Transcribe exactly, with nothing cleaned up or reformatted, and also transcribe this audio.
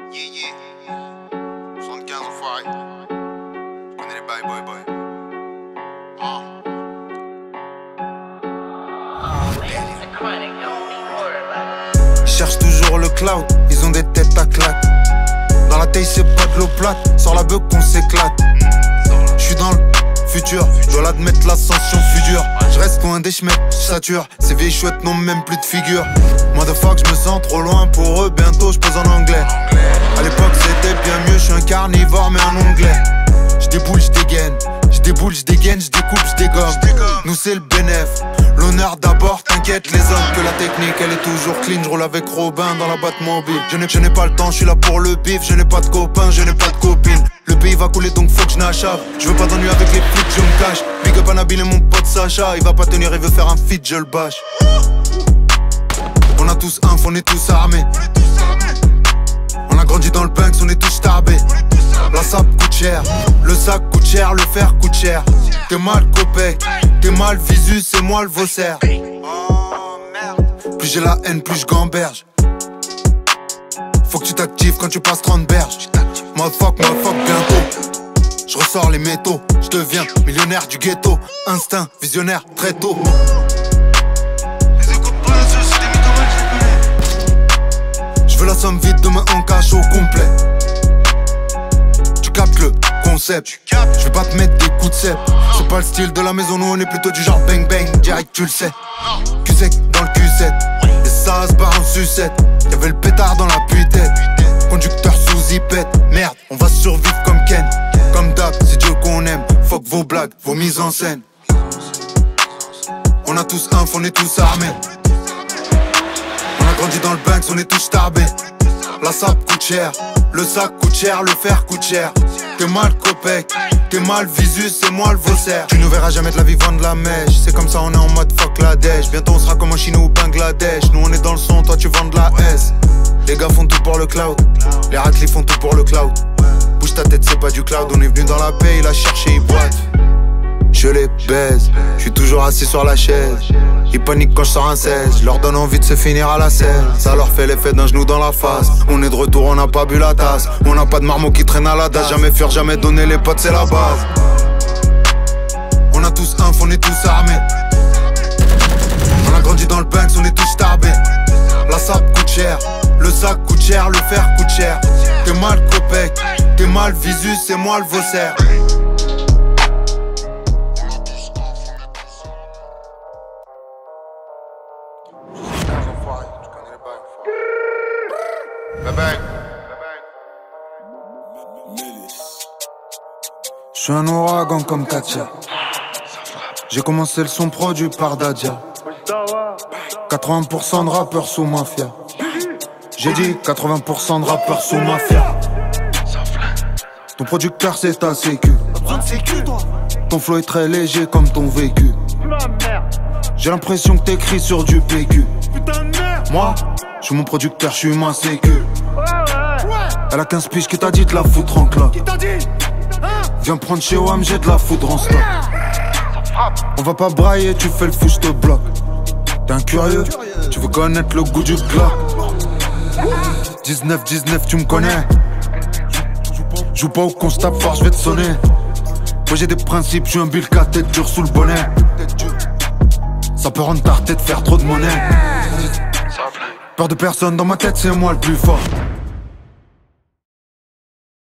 Yeah, yeah. soixante-quinze enfoiré. Je connais les bails, boy, boy. Ah. Ils cherchent toujours le cloud, ils ont des têtes à claque. Dans la taille c'est pas de l'eau plate, sans la beuh qu'on s'éclate. J'suis dans le futur, j'dois l'admettre, l'ascension future. J'reste loin des schmettes, j'sature. Ces vieilles chouettes n'ont même plus de figure. Motherfuck, j'me sens trop loin pour eux, bientôt j'pose en anglais. À l'époque c'était bien mieux, j'suis un carnivore mais un onglet. J'déboule, j'dégaine, j'déboule, j'dégaine, j'découpe, j'dégomme. Nous c'est le bénéf, l'honneur d'abord, t'inquiète les hommes. Que la technique elle est toujours clean, j'roule avec Robin dans la boîte mobile. Je n'ai, je n'ai pas le temps, j'suis là pour le bif. Je n'ai pas de copains, je n'ai pas de copine. Le pays va couler donc faut que j'n'achave. Je veux pas d'ennui avec les flics, je me cache. Big up à Nabil et mon pote Sacha. Il va pas tenir, il veut faire un feat, je le bâche. On a tous un, on est tous armés. On a grandi dans le Banks, on est tous tarbés. La sape coûte cher, le sac coûte cher, le fer coûte cher. T'es mal copé, t'es mal visu, c'est moi le vaussaire. Plus j'ai la haine, plus je gamberge. Faut que tu t'actives quand tu passes trente berges. Motherfuck, motherfuck, bientôt je ressors les métaux, je deviens millionnaire du ghetto. Instinct, visionnaire, très tôt. Je veux la somme vite, demain en cash au complet. Tu captes le concept, je vais pas te mettre des coups de cep. C'est pas le style de la maison, nous on est plutôt du genre bang bang, direct tu le sais. Cul sec dans le Q sept, et ça se barre en sucette. Y'avait le pétard dans la tête, conducteur sous zipette. Merde, on va survivre comme Ken. Comme d'hab, c'est Dieu qu'on aime. Fuck vos blagues, vos mises en scène. On a tous un, on est tous armés. On a grandi dans le Banks, on est tous tarbés. La sape coûte cher, le sac coûte cher, le fer coûte cher. T'es mal copé, t'es mal visu, c'est moi le vaussaire. Tu nous verras jamais de la vie vendre la mèche. C'est comme ça on est en mode fuck la dèche. Bientôt on sera comme en Chine ou Bangladesh. Nous on est dans le son, toi tu vends de la S. Les gars font tout pour le cloud, les raclis font tout pour le cloud. Bouge ta tête c'est pas du cloud, on est venu dans la paix, il a cherché, il boite. Je les baise, je suis toujours assis sur la chaise. Ils paniquent quand je sors un seize, je leur donne envie de se finir à la scène. Ça leur fait l'effet d'un genou dans la face. On est de retour, on n'a pas bu la tasse. On n'a pas de marmot qui traîne à la dalle. Jamais fuir, jamais donner les potes, c'est la base. On a tous un, on est tous armés. On a grandi dans le Banks, on est tous tarbés. La sape coûte cher, le sac coûte cher, le fer coûte cher. T'es mal copé, t'es mal visu, c'est moi le vaussaire. Je suis un ouragan comme Katia. J'ai commencé le son produit par Dadia. quatre-vingts pour cent de rappeurs sous mafia. J'ai dit quatre-vingts pour cent de rappeurs sous mafia. Ton producteur c'est ta sécu. Ton flow est très léger comme ton vécu. J'ai l'impression que t'écris sur du P Q. Moi, je suis mon producteur, je suis ma sécu. Elle a quinze piges qui t'a dit de la foutre en claque. Viens prendre chez O M, j'ai de la foudre en stock. On va pas brailler, tu fais le fou, je te bloque. T'es un curieux, tu veux connaître le goût du Glock. dix-neuf dix-neuf, tu me connais. Joue pas au con, tape fort, je vais te sonner. Moi j'ai des principes, je suis un Bilka, tête dure sous le bonnet. Ça peut rendre ta tête faire trop de monnaie. Peur de personne dans ma tête, c'est moi le plus fort.